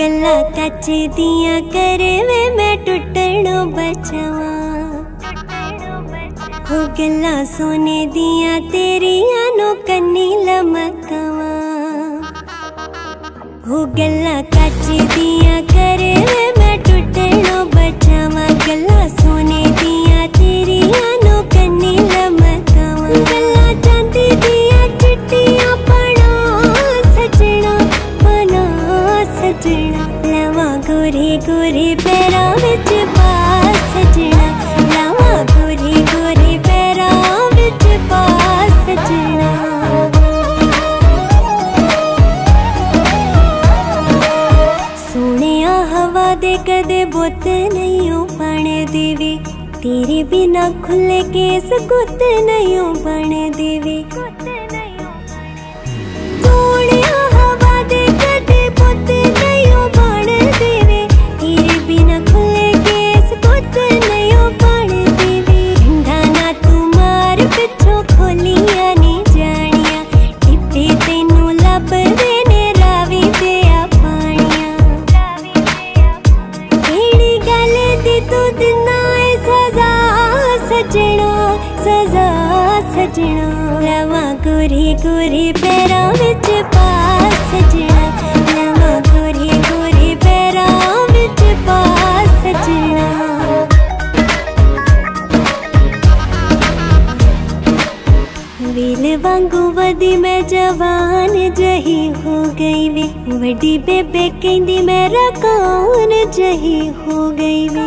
गल्ला कच दियां करे वे मैं टुटणों बचावा। हो गल्ला सोने दियां तेरियां नो कन्नी लमकावा। हो गल्ला कच दियां करे वे मैं टुटणों बचावा। गल्ला सोने दियां तेरियां नो कन्नी लमकावा। गल्ला चांदी दियां चिट्टियां पना सजना पना सजना। लवा गोरे गोरे पैरां विच पा सजना। लवा गोरे गोरे पैरां विच पा सजना। सोनिया हवा दे कदे बुत नहीं बन देवे। तेरे बिना खुले केस गुत नहीं बन देवे। सोनिया हवा दे कदे बुत नहीं बन देवे। तेरे बिना खुले केस गुत नहीं बन देवे। ढंडा ना तू मार पिछों खोलियां नी जानियां। टिप्पे तेनू लभदे ने रावी दे पानियां। केड़ी गल दी तू दिना ए सजा सजना सजा सजना। लवा गोरे गोरे पैरां विच पा सजना। लवा गोरे गोरे पैरां विच पा सजना। वेल वांगू वदी मैं जवान जही हो गई वे। वड्डी बेबे कहंदी मेरा कौन जही हो गई वे।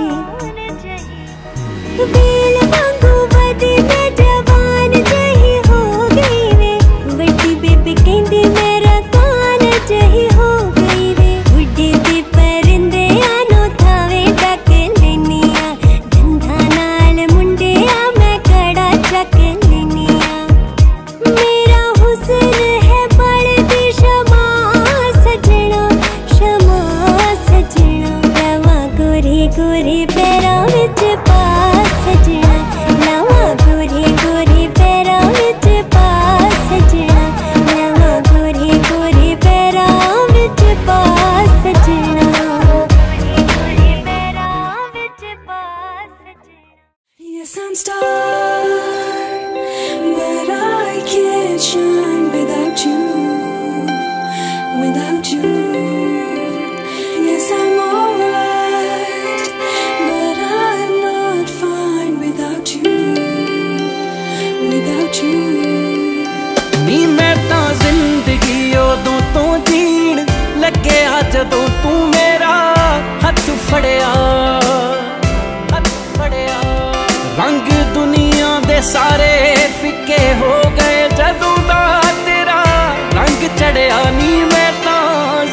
वेल वांगू वदी मैं जवान जही हो गई वे। वड्डी बेबे कहंदी मेरा कौन जही हो गई वे। उड्डे दे परिंदे आनो थावे डक लेनिया। धंधा नाल मुंडिया मैं कड़ा चक लेनिया। मेरा हुस्न है बड़दी शमा सजना शमा सजना। लवा गोरे गोरे पैरां विच पा सजना। लवा गोरे गोरे पैरां विच पा सजना। लवा गोरे गोरे पैरां विच पा सजना। गोरे पैरां विच पा सजना। Yes, I'm star, but I can't shine without you, without you. Yes, I'm alright, but I'm not fine without you, without you. नी मैं तां जिंदगी उदों तो जीण लग्या जदों तू मेरा हथ फड़िया हथ फड़िया। रंग दुनिया दे सारे फिक्के हो गए जदों दा तेरा रंग चढ़िया। नी मैं तां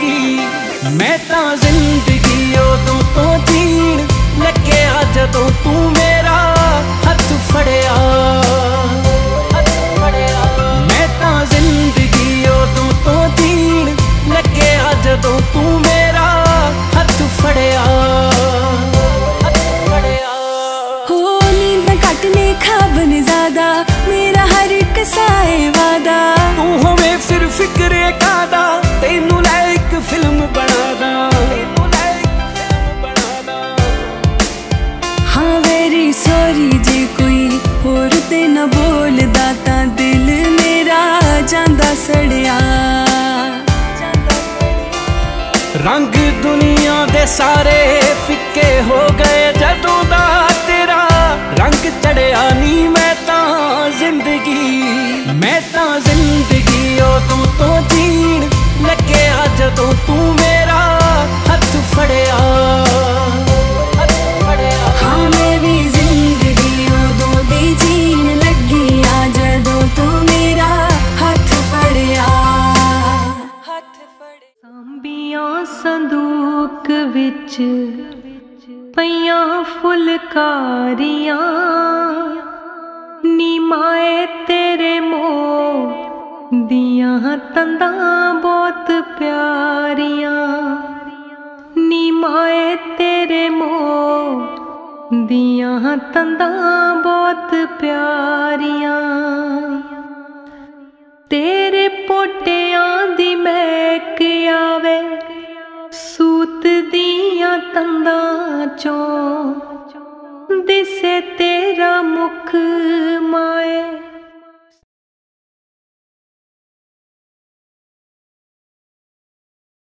जिंदगी उदों तो जीण लग्या जदों तू मेरा हथ फड़िया हथ फड़िया। मैं तां जिंदगी उदों तो जीण लग्या जदों तू मेरा हथ फड़िया हथ फड़िया। हो नींद कटने ख्वाब ने ज्यादा मेरा हर एक साए वादा। तू होवे फिर फिक्रे कादा तेनू लाइक फिल्म बनादा। हाँ वेरी सॉरी जे कोई होर ते न बोलदा तां दिल मेरा जांदा सड़िया। रंग दुनिया दे सारे फिक्के हो गए जदों दा तेरा रंग चढ़िया। नी मैं तां जिंदगी उदों तो जीण लग्या जदों तू मेरा हथ फड़िया हथ फड़िया। हाँ मैं भी जिंदगी उदों दी जीण लगी आ जदों तू मेरा हथ फड़िया हथ फड़िया। सांबियां संदूक विच पईयां फुलकारियां। नी माए तेरे मोह दियां तंदां बहुत प्यारियां। नी माए तेरे मोह दियां तंदां बहुत प्यारियां। तेरे पोटियां दी महक आवे तंदां चों दिसे तेरा मुख माए